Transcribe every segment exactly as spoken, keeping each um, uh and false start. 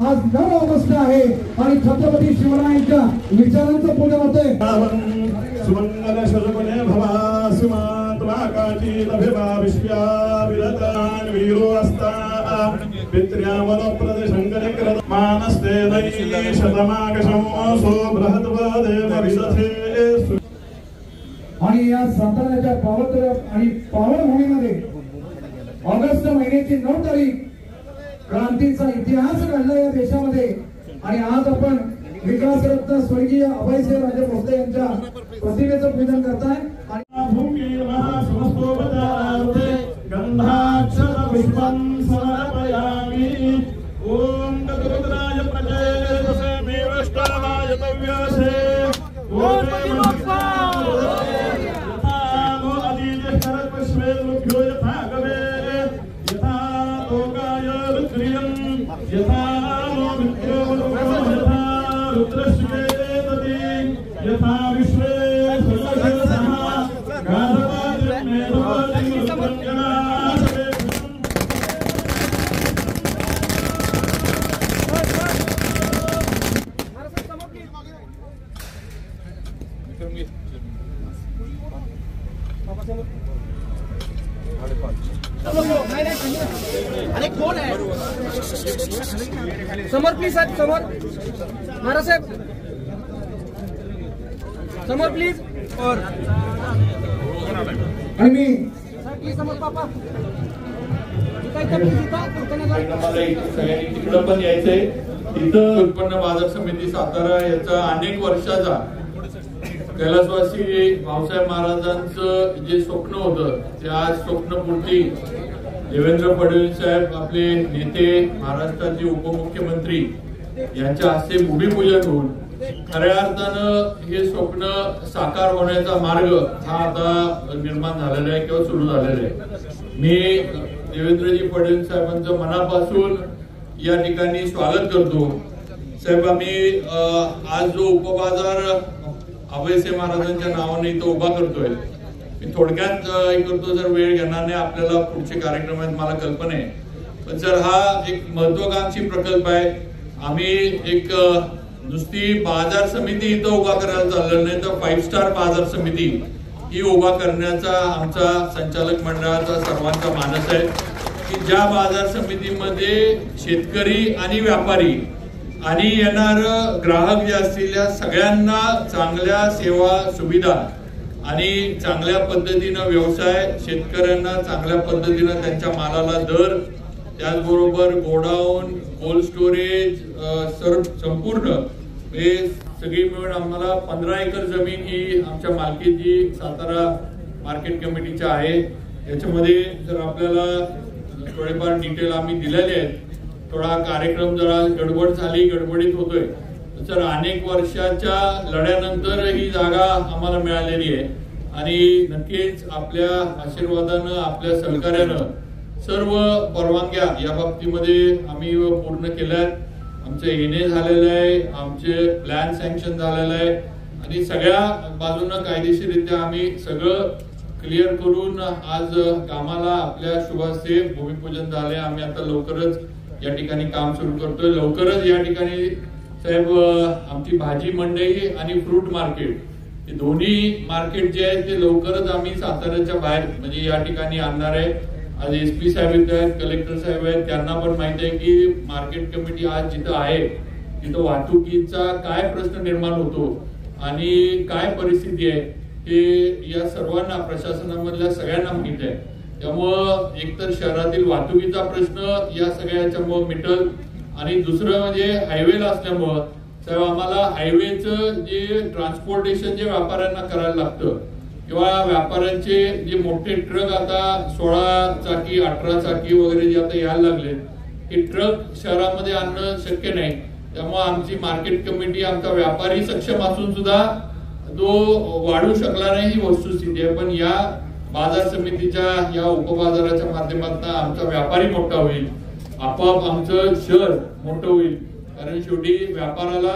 आज नऊ ऑगस्ट आहे आणि छत्रपती शिवरायांच्या विचारांचं पूजन होते। सुमंगल शोभने भवा सुमातुलाकाची लभेवा विश्व्या विरतान वीरो अस्ता पित्र्यावलो प्रदेशंगरे कर मानस्ते दै शतमागशं सो बृहद्वदेव विदथे। आणि या साताऱ्याच्या पवित्र आणि पावनभूमीमध्ये ऑगस्ट महिन्याची नऊ तारीख क्रांतीचा इतिहास घडला या देशामध्ये आणि आज आपण विकासरत्न स्वर्गीय अभयसिंह राजे भोसले यांच्या प्रतिमेचं पूजन करताय। आणि भूमी महासमस्तोपचारार्थे गंधाक्षर पुष्पं समर्पयामि। ओम गतरुद्राय प्रजयसे मेवष्टावाय तव्यसे ओम नमः नमो अदीजे शरद पुष्पे मुख्यो यथा गवे यथा लोकाय रुद्रियं यथा नो मित्रो यथा रुद्रश्वे तति यथा विश्वे सर्वशः गाधवादिं मेधवादिं रुद्रंगनाशे। अरे कोण आहे समोर प्लीज साहेब समोर महाराज साहेब समोर प्लीज और आणि मी प्लीज समोर पापा सगळ्यांनी तिकडं पण यायचंय। इथं उत्पन्न बाजार समिती सातारा याचा अनेक वर्षाचा कैलासवासी भाऊसाहेब महाराजांचं जे स्वप्न होतं त्या स्वप्नपूर्ती देवेंद्र फडणवीस साहेब आपले नेते महाराष्ट्राचे उपमुख्यमंत्री यांच्या हस्ते भूमिपूजन होऊन खऱ्या अर्थानं हे स्वप्न साकार होण्याचा मार्ग हा आता निर्माण झालेला आहे किंवा सुरू झालेला आहे। मी देवेंद्रजी फडणवीस साहेबांचं मनापासून या ठिकाणी स्वागत करतो। साहेब आम्ही आज जो उपबाजार अभयसिंह महाराजांच्या नावाने इथं उभा करतोय मी थोडक्यात हे करतो, जर वेळ घेणार नाही आपल्याला पुढचे कार्यक्रम आहेत मला कल्पना आहे, पण सर हा एक महत्वाकांक्षी प्रकल्प आहे। आम्ही एक नुसती बाजार समिती इथं उभा करायला चाललेलं नाही तर फाईव्ह स्टार बाजार समिती ही उभा करण्याचा आमचा संचालक मंडळाचा सर्वांचा मानस आहे की ज्या बाजार समितीमध्ये शेतकरी आणि व्यापारी आणि येणार ग्राहक जे असतील या सगळ्यांना चांगल्या सेवा सुविधा आणि चांगल्या पद्धतीनं व्यवसाय, शेतकऱ्यांना चांगल्या पद्धतीनं त्यांच्या मालाला दर, त्याचबरोबर गोडाऊन, कोल्ड स्टोरेज सर्व संपूर्ण हे सगळी मिळून आम्हाला पंधरा एकर जमीन ही आमच्या मालकीची सातारा मार्केट कमिटीच्या आहे। याच्यामध्ये जर आपल्याला थोडेफार डिटेल आम्ही दिलेले आहेत, थोडा कार्यक्रम जरा गडबड झाली गडबडीत होतोय तर अनेक वर्षाच्या लढ्यानंतर ही जागा आम्हाला मिळालेली आहे आणि नक्कीच आपल्या आशीर्वादानं आपल्या सहकार्यानं सर्व परवानग्या या बाबतीमध्ये आम्ही पूर्ण केल्यात। आमचं येणे झालेलं आहे, आमचे प्लॅन सँक्शन झालेलं आहे आणि सगळ्या बाजूनं कायदेशीररित्या आम्ही सगळं क्लिअर करून आज कामाला आपल्या शुभास्ते भूमिपूजन झाले। आम्ही आता लवकरच या ठिकाणी काम सुरू करतोय। लवकरच या ठिकाणी साहेब आमची भाजी मंडई आणि फ्रूट मार्केट हे दोन्ही मार्केट जे आहेत ते लवकरच आम्ही साताऱ्याच्या बाहेर म्हणजे या ठिकाणी आणणार आहे। आज एसपी साहेब आहेत, कलेक्टर साहेब आहेत, त्यांना पण माहिती आहे की मार्केट कमिटी आज जिथं आहे तिथं वाहतुकीचा काय प्रश्न निर्माण होतो आणि काय परिस्थिती आहे हे या सर्वांना प्रशासनामधल्या सगळ्यांना माहिती आहे। त्यामुळं एकतर शहरातील वाहतुकीचा प्रश्न या सगळ्याच्यामुळे मिटल आणि दुसरं म्हणजे हायवेला असल्यामुळं तर आम्हाला हायवेचं जे ट्रान्सपोर्टेशन जे व्यापाऱ्यांना करायला लागतं किंवा व्यापाऱ्यांचे जे मोठे ट्रक आता सोळा चाकी अठरा चाकी वगैरे जे आता यायला लागले हे ट्रक शहरामध्ये आणणं शक्य नाही। त्यामुळे आमची मार्केट कमिटी आमचा व्यापारी सक्षम असून सुद्धा तो वाढू शकला नाही ही वस्तुस्थिती आहे। पण या बाजार समितीच्या या उपबाजाराच्या माध्यमातून आमचा व्यापारी मोठा होईल, आपोआप आमचं शहर मोठं होईल, कारण शेवटी व्यापाराला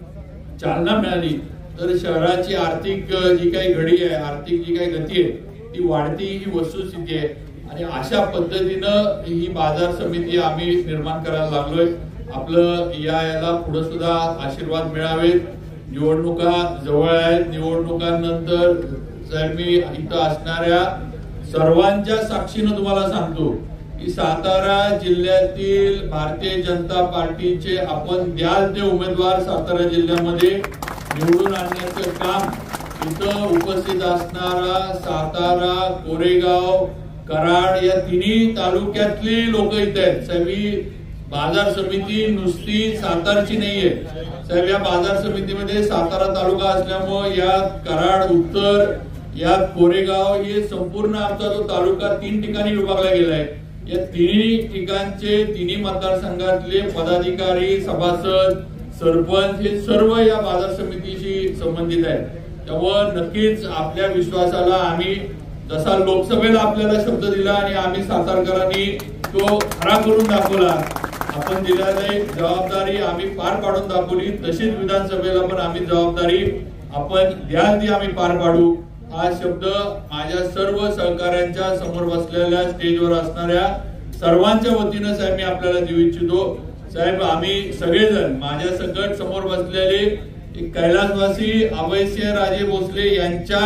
चालना मिळाली तर शहराची आर्थिक जी काही घडी आहे, आर्थिक जी काही गती आहे ती वाढती ही वस्तुस्थिती आहे आणि अशा पद्धतीनं ही बाजार समिती आम्ही निर्माण करायला लागलोय आपलं या याला पुढे सुद्धा आशीर्वाद मिळावेत. निवडणुका जवळ आहेत. निवडणुकांनंतर साहेब मी इथं असणाऱ्या सर्वांच्या साक्षीनं तुम्हाला सांगतो की सातारा जिल्ह्यातील भारतीय जनता पार्टीचे आपण द्याल ते उमेदवार सातारा जिल्ह्यामध्ये निवडून आणण्याचं काम इथं उपस्थित असणारा सातारा, कोरेगाव, कराड या तिन्ही तालुक्यातली लोक इथे आहेत. साहेब बाजार समिती नुसती सातारची नाहीये साहेब. या बाजार समितीमध्ये सातारा तालुका असल्यामुळे यात कराड उत्तर, यात कोरेगाव हे संपूर्ण आमचा जो तालुका तीन ठिकाणी विभागला गेलाय. या तिन्ही ठिकाणचे तिन्ही मतदारसंघातले पदाधिकारी, सभासद, सरपंच हे सर्व या बाजार समितीशी संबंधित आहेत. त्यामुळे नक्कीच आपल्या विश्वासाला आम्ही जसा लोकसभेला आपल्याला शब्द दिला आणि आम्ही सातारकरांनी तो खरा करून दाखवला, आपण दिलेली जबाबदारी आम्ही पार पाडून दाखवली, तशीच विधानसभेला पण आम्ही जबाबदारी आपण द्याल ती आम्ही पार पाडू. हा शब्द माझ्या सर्व सहकाऱ्यांच्या समोर बसलेल्या स्टेजवर असणाऱ्या सर्वांच्या वतीनं साहेब मी आपल्याला देऊ इच्छितो. साहेब आम्ही सगळेजण माझ्या सकट समोर बसलेले कैलासवासी अभयसिंह राजे भोसले यांच्या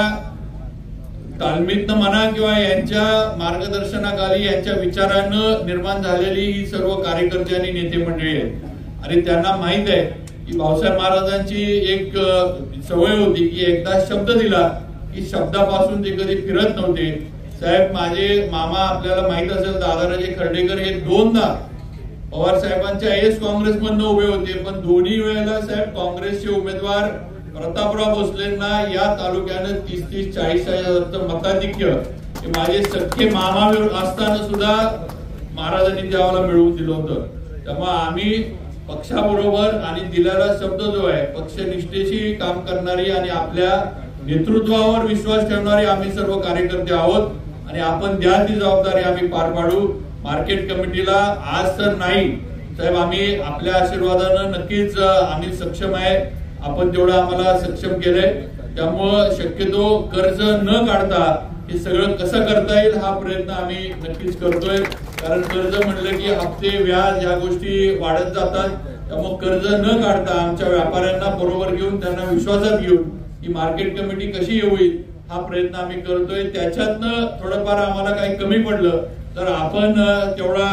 तालमीतनं म्हणा किंवा यांच्या मार्गदर्शनाखाली यांच्या विचारानं निर्माण झालेली ही सर्व कार्यकर्ते आणि नेते मंडळी आहेत. आणि त्यांना माहित आहे की भाऊसाहेब महाराजांची एक सवय होती की एकदा शब्द दिला की शब्दापासून ते कधी फिरत नव्हते. साहेब माझे मामा आपल्याला माहित असेल दादाराजे खर्डेकर हे दोनदा पवार साहेबांच्या एस काँग्रेसमधनं उभे होते, पण दोन्ही वेळेला साहेब काँग्रेसचे उमेदवार प्रतापराव भोसलेंना या तालुक्यानं तीस तीस चाळीस हजारचं मताधिक्य हे माझे सख्खे मामा असताना सुद्धा महाराजांनी त्यावेळेला मिळवून दिलं होतं. त्यामुळे आम्ही पक्षाबरोबर आणि दिलेला शब्द जो आहे पक्षनिष्ठेशी काम करणारी आणि आपल्या नेतृत्वावर विश्वास ठेवणारे आम्ही सर्व कार्यकर्ते आहोत आणि आपण द्याल ती जबाबदारी आम्ही पार पाडू. मार्केट कमिटीला आज तर नाही साहेब, आम्ही आपल्या आशीर्वादानं नक्कीच आम्ही सक्षम आहे. आपण तेवढं आम्हाला सक्षम केलंय. त्यामुळं शक्यतो कर्ज न काढता हे सगळं कसं करता येईल हा प्रयत्न आम्ही नक्कीच करतोय. कारण कर्ज म्हणलं की हप्ते, व्याज या गोष्टी वाढत जातात. त्यामुळे कर्ज न काढता आमच्या व्यापाऱ्यांना बरोबर घेऊन त्यांना विश्वासात घेऊन ही मार्केट कमिटी कशी होईल हा प्रयत्न आम्ही करतोय. त्याच्यातनं थोडंफार आम्हाला काही कमी पडलं तर आपण तेवढा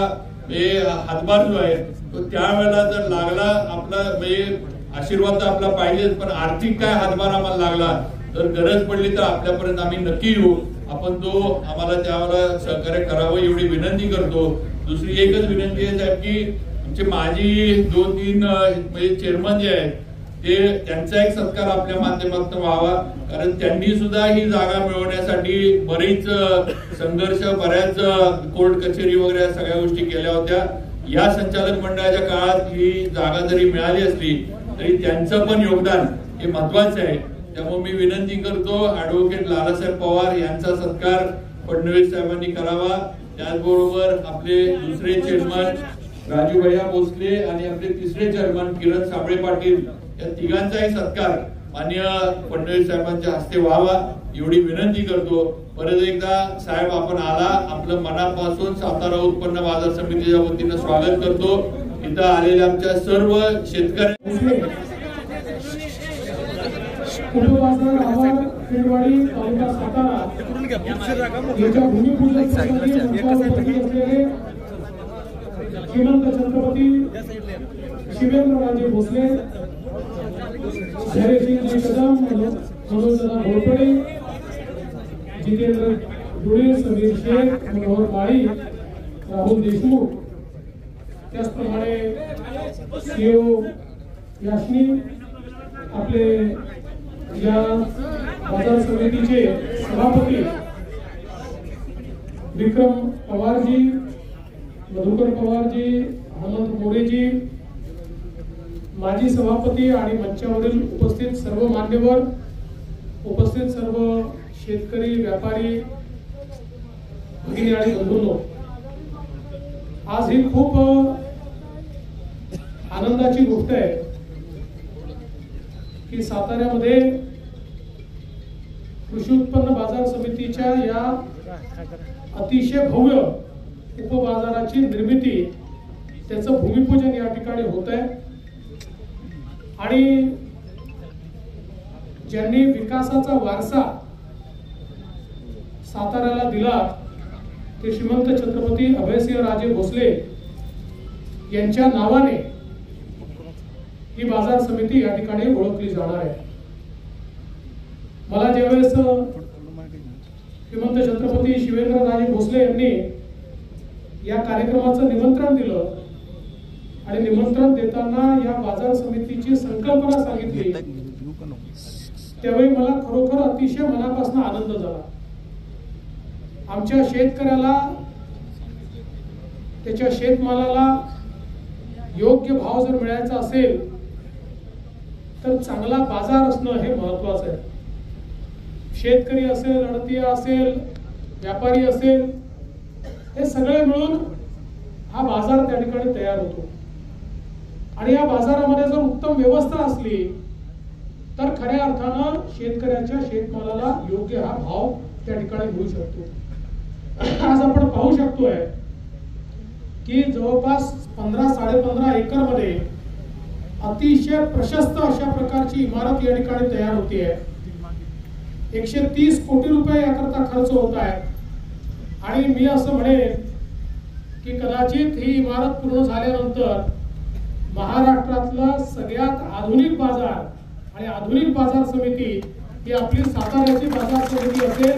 हातभार जो आहे तो त्यावेळेला जर लागला आपला म्हणजे आशीर्वाद तर आपला पाहिजेच, पण आर्थिक काय हातभार आम्हाला लागला तर गरज पडली तर आपल्यापर्यंत आम्ही नक्की येऊ. आपण तो आम्हाला त्यावेळेला सहकार्य करावं एवढी विनंती करतो. दुसरी एकच विनंती आहे साहेब की आमचे माजी दोन तीन म्हणजे चेअरमन जे आहेत ते त्यांचा एक सत्कार आपल्या माध्यमातून व्हावा. कारण त्यांनी सुद्धा ही जागा मिळवण्यासाठी बरीच संघर्ष, बऱ्याच कोर्ट कचेरी वगैरे सगळ्या गोष्टी केल्या होत्या. या संचालक मंडळाच्या काळात ही जागा जरी मिळाली असली तरी त्यांचं पण योगदान हे महत्वाचं आहे. त्यामुळे मी विनंती करतो ऍडव्होकेट लालासाहेब पवार यांचा सत्कार फडणवीस साहेबांनी करावा. त्याचबरोबर आपले दुसरे चेअरमन राजूभैया भोसले आणि आपले तिसरे चेअरमन किरण साबळे पाटील या तिघांचाही सत्कार माननीय फडणवीस साहेबांच्या हस्ते व्हावा एवढी विनंती करतो. परत एकदा साहेब आपण आला, आपलं मनापासून सातारा उत्पन्न बाजार समितीच्या वतीनं स्वागत करतो. इथं आलेल्या आमच्या सर्व शेतकऱ्यांनी श्रीमंत छत्रपती शिवेंद्रराजे भोसले, धैर्यसिंहजी कदम, मनोजदादा घोरपडे, जितेंद्र धुळे, समीर शेख, मनोहर माळी, राहुल देशमुख, त्याचप्रमाणे सीओ याशनी, आपले या बाजार समितीचे सभापती विक्रम पवारजी, मधुकर पवारजी, हेमंत मोरेजी, माजी सभापती आणि मंचावरील उपस्थित सर्व मान्यवर, उपस्थित सर्व शेतकरी, व्यापारी भगिनी आणि बंधूंनो, आज ही खूप आनंदाची गोष्ट आहे की साताऱ्यामध्ये कृषी उत्पन्न बाजार समितीच्या या अतिशय भव्य उपबाजाराची निर्मिती त्याचं भूमिपूजन या ठिकाणी होत आहे। आणि ज्यांनी विकासाचा वारसा साताऱ्याला दिला ते श्रीमंत छत्रपती अभयसिंह राजे भोसले यांच्या नावाने ही बाजार समिती या ठिकाणी ओळखली जाणार आहे। मला ज्यावेळेस श्रीमंत छत्रपती शिवेंद्रराजे भोसले यांनी या कार्यक्रमाचं निमंत्रण दिलं आणि निमंत्रण देताना या बाजार समितीची संकल्पना सांगितली, त्यावेळी मला खरोखर अतिशय मनापासून आनंद झाला। आमच्या शेतकऱ्याला त्याच्या शेतमालाला योग्य भाव जर मिळायचा असेल तर चांगला बाजार असणं हे महत्वाचं आहे। शेतकरी असेल, अडतीय असेल, व्यापारी असेल, हे सगळे मिळून हा बाजार त्या ठिकाणी तयार होतो आणि या बाजारामध्ये जर उत्तम व्यवस्था असली तर खऱ्या अर्थानं शेतकऱ्याच्या शेतमालाला योग्य हा भाव त्या ठिकाणी मिळू शकतो। आज आपण पाहू शकतोय की जवळपास पंधरा साडे पंधरा एकर मध्ये अतिशय प्रशस्त अशा प्रकारची इमारत या ठिकाणी तयार होती आहे। एकशे तीस कोटी रुपये याकरता खर्च होत आहे आणि मी असं म्हणेन की कदाचित ही इमारत पूर्ण झाल्यानंतर महाराष्ट्रातला सगळ्यात आधुनिक बाजार आणि आधुनिक बाजार समिती ही आपली साताऱ्याची बाजार समिती असेल।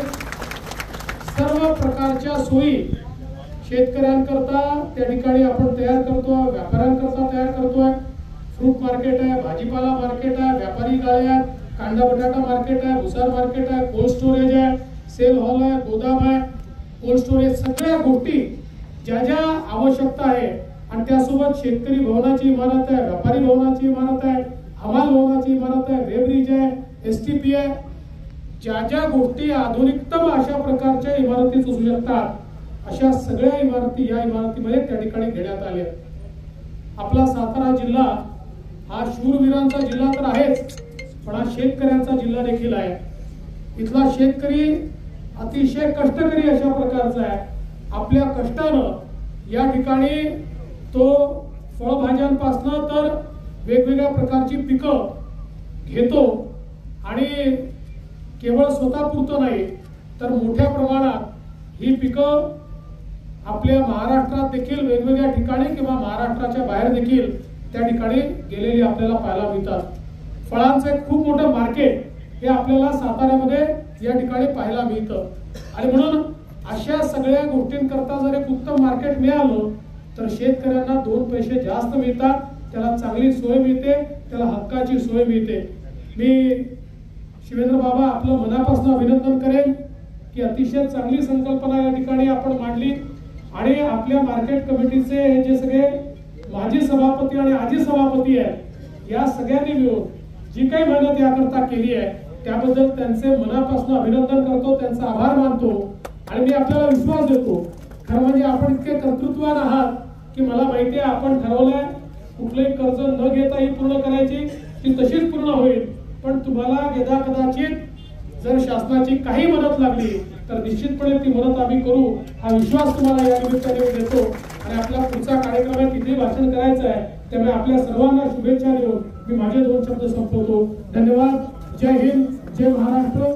सर्व प्रकारच्या सोयी शेतकऱ्यांकरता त्या ठिकाणी आपण तयार करतोय, व्यापाऱ्यांकरता तयार करतोय। फ्रूट मार्केट आहे, भाजीपाला मार्केट आहे, व्यापारी गाळे आहेत, कांदा बटाटा मार्केट आहे, भुसार मार्केट आहे, कोल्ड स्टोरेज आहे, सेल हॉल आहे, गोदाम आहे, कोल्ड स्टोरेज, सगळ्या गोष्टी ज्या ज्या आवश्यकता आहे आणि त्यासोबत शेतकरी भवनाची इमारत आहे, व्यापारी भवनाची इमारत आहे, हमाल भवनाची इमारत आहे, वेब्रिज आहे, एसटीपी आहे, ज्या ज्या गोष्टी आधुनिकतम अशा प्रकारच्या इमारती असू शकतात अशा सगळ्या इमारती या इमारतीमध्ये त्या ठिकाणी घेण्यात आल्या। आपला सातारा जिल्हा हा शूरवीरांचा जिल्हा तर आहेच, पण हा शेतकऱ्यांचा जिल्हा देखील आहे। इथला शेतकरी अतिशय कष्टकरी अशा प्रकारचा आहे। आपल्या कष्टानं या ठिकाणी तो फळभाज्यांपासून तर वेगवेगळ्या प्रकारची पिकं घेतो आणि केवळ स्वतःपुरतं नाही तर मोठ्या प्रमाणात ही पिकं आपल्या महाराष्ट्रात देखील वेगवेगळ्या ठिकाणी किंवा महाराष्ट्राच्या बाहेर देखील त्या ठिकाणी गेलेली आपल्याला पाहायला मिळतात। फळांचे खूप मोठं मार्केट हे आपल्याला साताऱ्यामध्ये या ठिकाणी पाहायला मिळतं आणि म्हणून अशा सगळ्या गोष्टींकरता जर एक उत्तम मार्केट मिळालं तर शेतकऱ्यांना दोन पैसे जास्त मिळतात, त्याला चांगली सोय मिळते, त्याला हक्काची सोय मिळते। मी शिवेंद्र बाबा आपलं मनापासून अभिनंदन करेन की अतिशय चांगली संकल्पना या ठिकाणी आपण मांडली आणि आपल्या मार्केट कमिटीचे हे जे सगळे माजी सभापती आणि आजी सभापती आहेत या सगळ्यांनी मिळून जी काही मेहनत याकरता केली आहे त्याबद्दल त्यांचे मनापासून अभिनंदन करतो, त्यांचा आभार मानतो आणि मी आपल्याला विश्वास देतो। खरं म्हणजे आपण इतके कर्तृत्ववान आहात की मला माहिती आहे आपण ठरवलंय कुठलंही कर्ज न घेता ही पूर्ण करायची, ती तशीच पूर्ण होईल, पण तुम्हाला यदा कदाचित जर शासनाची काही मदत लागली तर निश्चितपणे ती मदत आम्ही करू हा विश्वास तुम्हाला या निमित्ताने देतो आणि आपला पुढचा कार्यक्रम आहे तिथे भाषण करायचं आहे, त्यामुळे आपल्या सर्वांना शुभेच्छा देऊन मी माझे दोन शब्द संपवतो। धन्यवाद। जय हिंद, जय महाराष्ट्र।